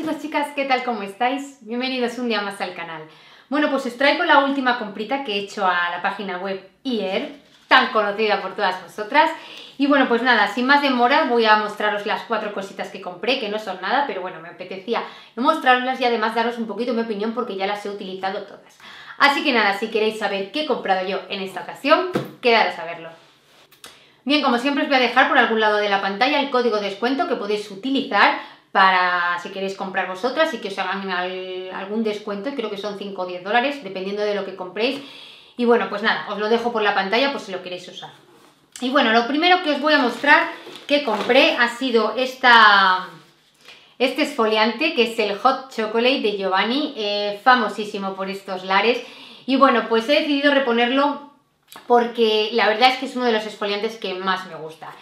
chicos, chicas, ¿qué tal? ¿Cómo estáis? Bienvenidos un día más al canal. Bueno, pues os traigo la última comprita que he hecho a la página web IER, tan conocida por todas vosotras. Y bueno, pues nada, sin más demora voy a mostraros las 4 cositas que compré, que no son nada, pero bueno, me apetecía mostrarlas y además daros un poquito mi opinión porque ya las he utilizado todas. Así que nada, si queréis saber qué he comprado yo en esta ocasión, quedaros a verlo. Bien, como siempre os voy a dejar por algún lado de la pantalla el código de descuento que podéis utilizar para si queréis comprar vosotras y que os hagan algún descuento, creo que son 5 o 10 dólares, dependiendo de lo que compréis. Y bueno, pues nada, os lo dejo por la pantalla por si lo queréis usar. Y bueno, lo primero que os voy a mostrar que compré ha sido este esfoliante, que es el Hot Chocolate de Giovanni, famosísimo por estos lares. Y bueno, pues he decidido reponerlo porque la verdad es que es uno de los esfoliantes que más me gusta.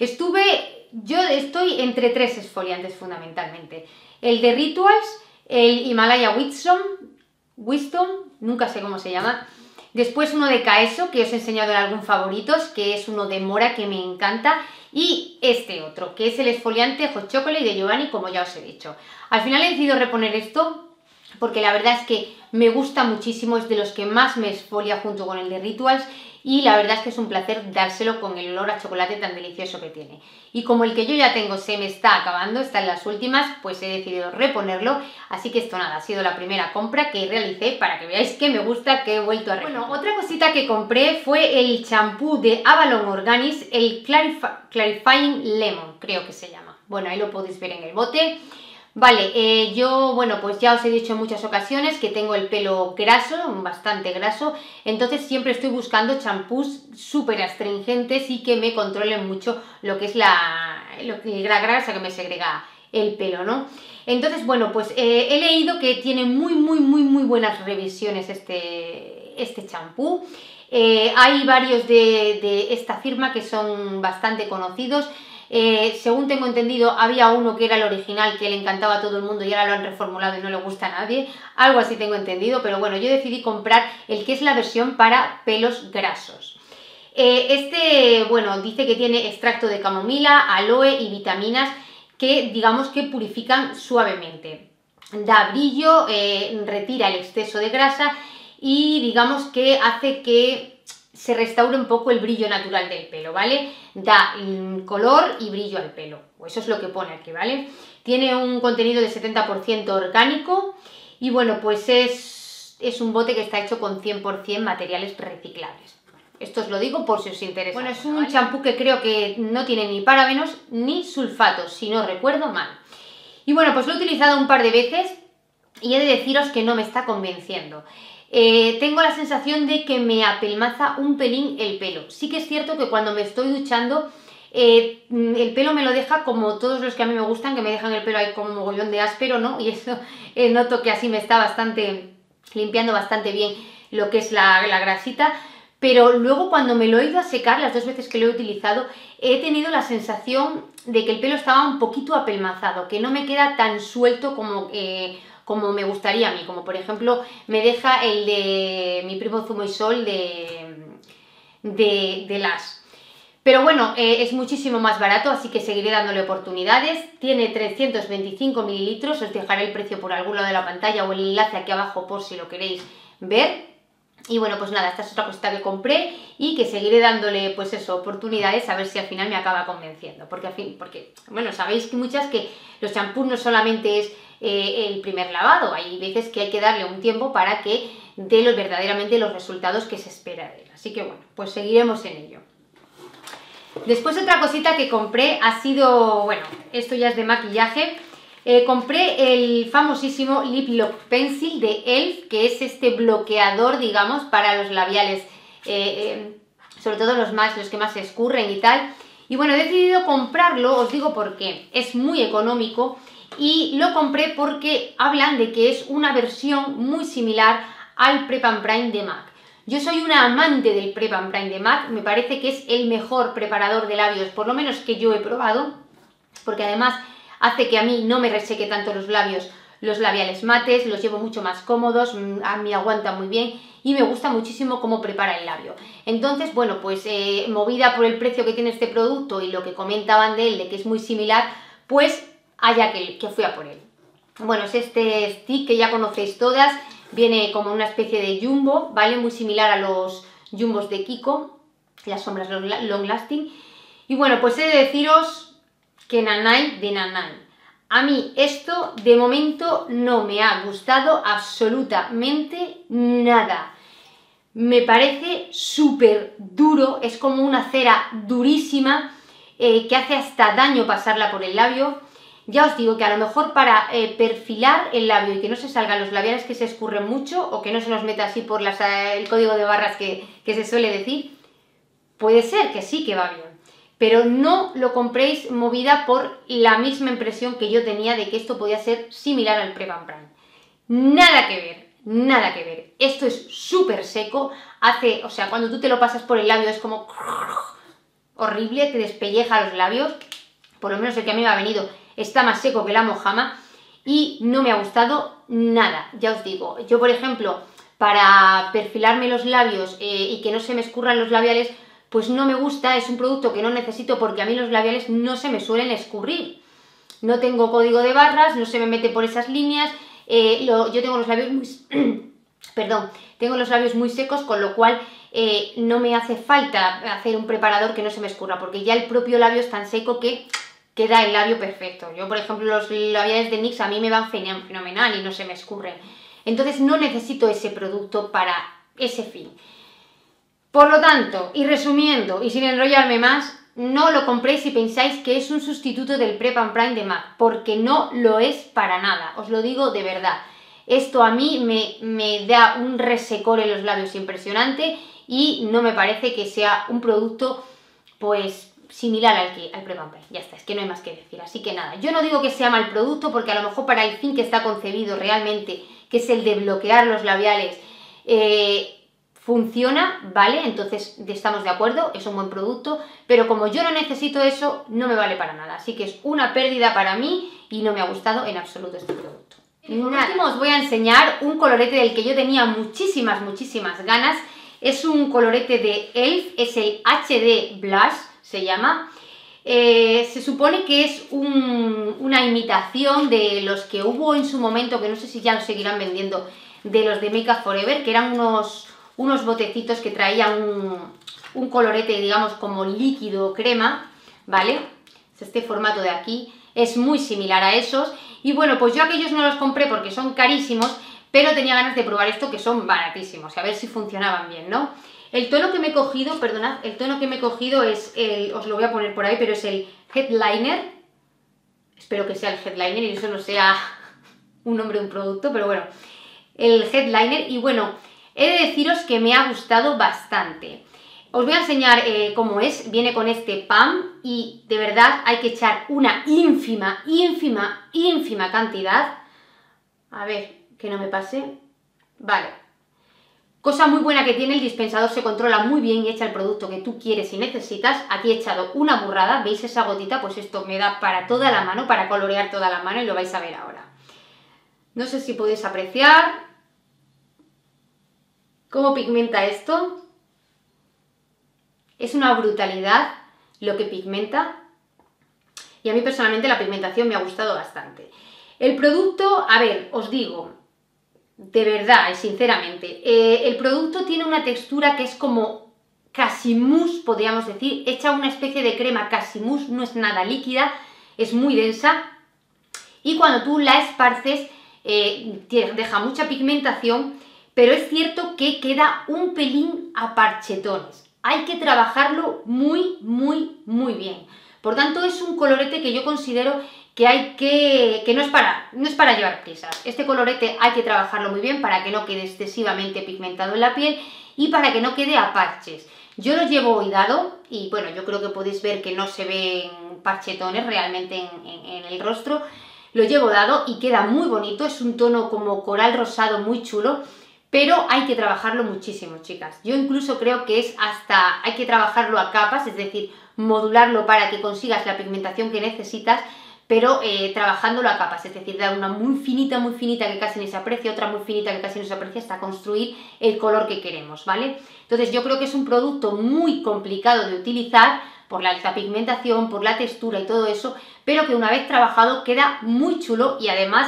Yo estoy entre 3 esfoliantes fundamentalmente. El de Rituals, el Himalaya Wisdom, nunca sé cómo se llama. Después uno de Kaeso, que os he enseñado en algún favoritos, que es uno de mora que me encanta. Y este otro, que es el esfoliante Hot Chocolate de Giovanni, como ya os he dicho. Al final he decidido reponer esto porque la verdad es que me gusta muchísimo, es de los que más me esfolia junto con el de Rituals y la verdad es que es un placer dárselo con el olor a chocolate tan delicioso que tiene. Y como el que yo ya tengo se me está acabando, está en las últimas, pues he decidido reponerlo, así que esto nada, ha sido la primera compra que realicé para que veáis que me gusta, que he vuelto a repetir. Bueno, otra cosita que compré fue el champú de Avalon Organics, el Clarifying Lemon, creo que se llama. Bueno, ahí lo podéis ver en el bote. Vale, yo, bueno, pues ya os he dicho en muchas ocasiones que tengo el pelo graso, bastante graso, entonces siempre estoy buscando champús súper astringentes y que me controlen mucho lo que es la grasa que me segrega el pelo, ¿no? Entonces, bueno, pues he leído que tiene muy buenas revisiones este champú. Hay varios de esta firma que son bastante conocidos. Según tengo entendido, había uno que era el original, que le encantaba a todo el mundo y ahora lo han reformulado y no le gusta a nadie. Algo así tengo entendido, pero bueno, yo decidí comprar el que es la versión para pelos grasos. Bueno, dice que tiene extracto de camomila, aloe y vitaminas que, digamos, que purifican suavemente. Da brillo, retira el exceso de grasa y, digamos, que hace que se restaura un poco el brillo natural del pelo, ¿vale? Da color y brillo al pelo, o eso es lo que pone aquí, ¿vale? Tiene un contenido de 70% orgánico y bueno, pues es un bote que está hecho con 100% materiales reciclables. Esto os lo digo por si os interesa. Bueno, es un champú que creo que no tiene ni parabenos ni sulfatos, si no recuerdo mal. Y bueno, pues lo he utilizado un par de veces y he de deciros que no me está convenciendo. Tengo la sensación de que me apelmaza un pelín el pelo. Sí que es cierto que cuando me estoy duchando el pelo me lo deja como todos los que a mí me gustan, que me dejan el pelo ahí como un mogollón de áspero, ¿no? Y eso noto que así me está limpiando bastante bien lo que es la grasita. Pero luego cuando me lo he ido a secar, las 2 veces que lo he utilizado, he tenido la sensación de que el pelo estaba un poquito apelmazado, que no me queda tan suelto como me gustaría a mí, como por ejemplo me deja el de mi primo Zumo y Sol de Lash. Pero bueno, es muchísimo más barato, así que seguiré dándole oportunidades. Tiene 325 mililitros, os dejaré el precio por algún lado de la pantalla o el enlace aquí abajo por si lo queréis ver. Y bueno, pues nada, esta es otra cosita que compré y que seguiré dándole, pues eso, oportunidades a ver si al final me acaba convenciendo. Porque bueno, sabéis que los champús no solamente es el primer lavado, hay veces que hay que darle un tiempo para que dé verdaderamente los resultados que se espera de él. Así que bueno, pues seguiremos en ello. Después otra cosita que compré ha sido, bueno, esto ya es de maquillaje. Compré el famosísimo Lip Lock Pencil de ELF, que es este bloqueador, digamos, para los labiales, sobre todo los que más se escurren y tal. Y bueno, he decidido comprarlo, os digo por qué, es muy económico y lo compré porque hablan de que es una versión muy similar al Prep and Prime de MAC. Yo soy una amante del Prep and Prime de MAC, me parece que es el mejor preparador de labios, por lo menos que yo he probado, porque además hace que a mí no me reseque tanto los labiales mates, los llevo mucho más cómodos, a mí aguanta muy bien y me gusta muchísimo cómo prepara el labio. Entonces, bueno, pues movida por el precio que tiene este producto y lo que comentaban de él, de que es muy similar, pues allá que fui a por él. Bueno, es este stick que ya conocéis todas, viene como una especie de jumbo, ¿vale? Muy similar a los jumbos de Kiko, las sombras long lasting. Y bueno, pues he de deciros que nanay de nanay. A mí esto de momento no me ha gustado absolutamente nada. Me parece súper duro, es como una cera durísima que hace hasta daño pasarla por el labio. Ya os digo que a lo mejor para perfilar el labio y que no se salgan los labiales que se escurren mucho o que no se nos meta así por el código de barras que se suele decir, puede ser que sí que va bien. Pero no lo compréis movida por la misma impresión que yo tenía de que esto podía ser similar al Prep and Prime. Nada que ver, nada que ver. Esto es súper seco, o sea, cuando tú te lo pasas por el labio es como horrible, te despelleja los labios, por lo menos el que a mí me ha venido está más seco que la mojama y no me ha gustado nada, ya os digo. Yo, por ejemplo, para perfilarme los labios y que no se me escurran los labiales, pues no me gusta, es un producto que no necesito porque a mí los labiales no se me suelen escurrir. No tengo código de barras, no se me mete por esas líneas, yo tengo los labios muy... perdón, tengo los labios muy secos, con lo cual no me hace falta hacer un preparador que no se me escurra, porque ya el propio labio es tan seco que queda el labio perfecto. Yo, por ejemplo, los labiales de NYX a mí me van fenomenal y no se me escurren. Entonces no necesito ese producto para ese fin. Por lo tanto, y resumiendo, y sin enrollarme más, no lo compréis si pensáis que es un sustituto del Prep and Prime de MAC, porque no lo es para nada, os lo digo de verdad. Esto a mí me da un resecor en los labios impresionante y no me parece que sea un producto, pues, similar al Prep and Prime. Ya está, es que no hay más que decir. Así que nada, yo no digo que sea mal producto, porque a lo mejor para el fin que está concebido realmente, que es el de bloquear los labiales, funciona, ¿vale? Entonces estamos de acuerdo, es un buen producto, pero como yo no necesito eso, no me vale para nada. Así que es una pérdida para mí y no me ha gustado en absoluto este producto. Y por último os voy a enseñar un colorete del que yo tenía muchísimas ganas. Es un colorete de ELF, es el HD Blush, se llama. Se supone que es una imitación de los que hubo en su momento, que no sé si ya los seguirán vendiendo, de los de Make Up For Ever, que eran unos botecitos que traían un colorete, digamos, como líquido crema, ¿vale? Es este formato de aquí, es muy similar a esos. Y bueno, pues yo aquellos no los compré porque son carísimos, pero tenía ganas de probar esto, que son baratísimos, a ver si funcionaban bien, ¿no? El tono que me he cogido, perdonad, el tono que me he cogido es os lo voy a poner por ahí, pero es el Headliner. Espero que sea el Headliner y eso no sea un nombre de un producto, pero bueno, el Headliner. Y bueno, he de deciros que me ha gustado bastante. Os voy a enseñar cómo es, viene con este PAM y de verdad hay que echar una ínfima cantidad. A ver, que no me pase. Vale. Cosa muy buena que tiene, el dispensador se controla muy bien y echa el producto que tú quieres y necesitas. Aquí he echado una burrada, ¿veis esa gotita? Pues esto me da para toda la mano, para colorear toda la mano y lo vais a ver ahora. No sé si podéis apreciar cómo pigmenta esto. Es una brutalidad lo que pigmenta y a mí personalmente la pigmentación me ha gustado bastante. El producto, a ver, os digo, de verdad y sinceramente, el producto tiene una textura que es como casi mousse, podríamos decir, hecha una especie de crema casi mousse, no es nada líquida, es muy densa y cuando tú la esparces deja mucha pigmentación, pero es cierto que queda un pelín a parchetones. Hay que trabajarlo muy bien. Por tanto, es un colorete que yo considero que no es para llevar prisas. Este colorete hay que trabajarlo muy bien para que no quede excesivamente pigmentado en la piel y para que no quede a parches. Yo lo llevo hoy dado y bueno, yo creo que podéis ver que no se ven parchetones realmente en el rostro. Lo llevo dado y queda muy bonito, es un tono como coral rosado muy chulo. Pero hay que trabajarlo muchísimo, chicas. Yo incluso creo que hay que trabajarlo a capas, es decir, modularlo para que consigas la pigmentación que necesitas, pero trabajándolo a capas, es decir, dar una muy finita que casi ni se aprecia, otra muy finita que casi no se aprecia, hasta construir el color que queremos, ¿vale? Entonces yo creo que es un producto muy complicado de utilizar por la alta pigmentación, por la textura y todo eso, pero que una vez trabajado queda muy chulo y además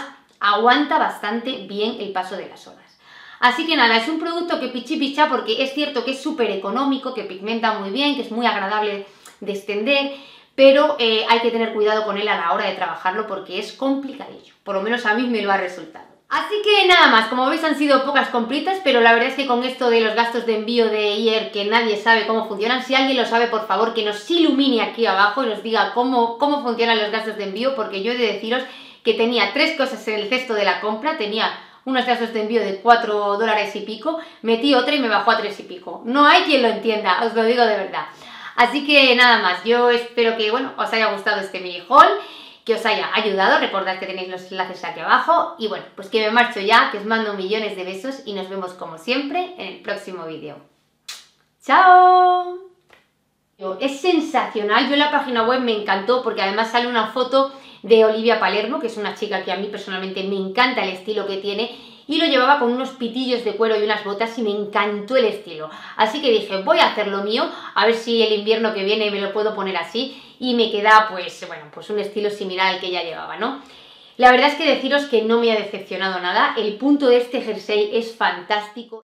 aguanta bastante bien el paso de las horas. Así que nada, es un producto que pichi picha porque es cierto que es súper económico, que pigmenta muy bien, que es muy agradable de extender, pero hay que tener cuidado con él a la hora de trabajarlo porque es complicadillo, por lo menos a mí me lo ha resultado. Así que nada más, como veis han sido pocas compritas, pero la verdad es que con esto de los gastos de envío de Ayer, que nadie sabe cómo funcionan, si alguien lo sabe, por favor, que nos ilumine aquí abajo y nos diga cómo funcionan los gastos de envío, porque yo he de deciros que tenía 3 cosas en el cesto de la compra, tenía unos gastos de envío de 4 dólares y pico, metí otra y me bajó a 3 y pico. No hay quien lo entienda, os lo digo de verdad. Así que nada más, yo espero que os haya gustado este mini haul, que os haya ayudado. Recordad que tenéis los enlaces aquí abajo y bueno, pues que me marcho ya, que os mando millones de besos y nos vemos como siempre en el próximo vídeo. ¡Chao! Es sensacional, yo en la página web me encantó porque además sale una foto de Olivia Palermo, que es una chica que a mí personalmente me encanta el estilo que tiene, y lo llevaba con unos pitillos de cuero y unas botas y me encantó el estilo. Así que dije, voy a hacer lo mío, a ver si el invierno que viene me lo puedo poner así y me queda pues un estilo similar al que ella llevaba, ¿no? La verdad es que deciros que no me ha decepcionado nada, el punto de este jersey es fantástico.